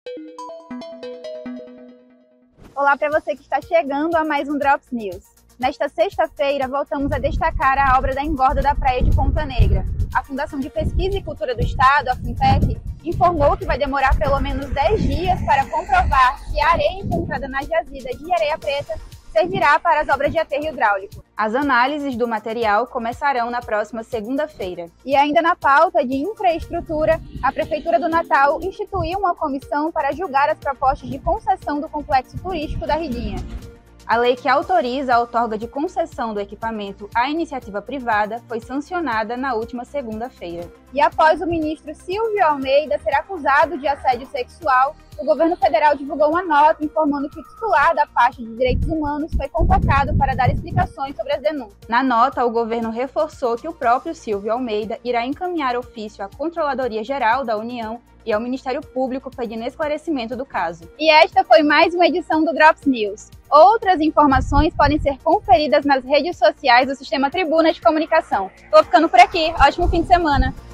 Olá para você que está chegando a mais um Drops News. Nesta sexta-feira, voltamos a destacar a obra da engorda da Praia de Ponta Negra. A Fundação de Pesquisa e Cultura do Estado, a FUNPEC, informou que vai demorar pelo menos 10 dias para comprovar se a areia encontrada na jazida de Areia Preta servirá para as obras de aterro hidráulico. As análises do material começarão na próxima segunda-feira. E ainda na pauta de infraestrutura, a Prefeitura do Natal instituiu uma comissão para julgar as propostas de concessão do complexo turístico da Ridinha. A lei que autoriza a outorga de concessão do equipamento à iniciativa privada foi sancionada na última segunda-feira. E após o ministro Silvio Almeida ser acusado de assédio sexual, o governo federal divulgou uma nota informando que o titular da pasta de direitos humanos foi convocado para dar explicações sobre as denúncias. Na nota, o governo reforçou que o próprio Silvio Almeida irá encaminhar ofício à Controladoria Geral da União e ao Ministério Público pedindo esclarecimento do caso. E esta foi mais uma edição do Drops News. Outras informações podem ser conferidas nas redes sociais do Sistema Tribuna de Comunicação. Tô ficando por aqui. Ótimo fim de semana!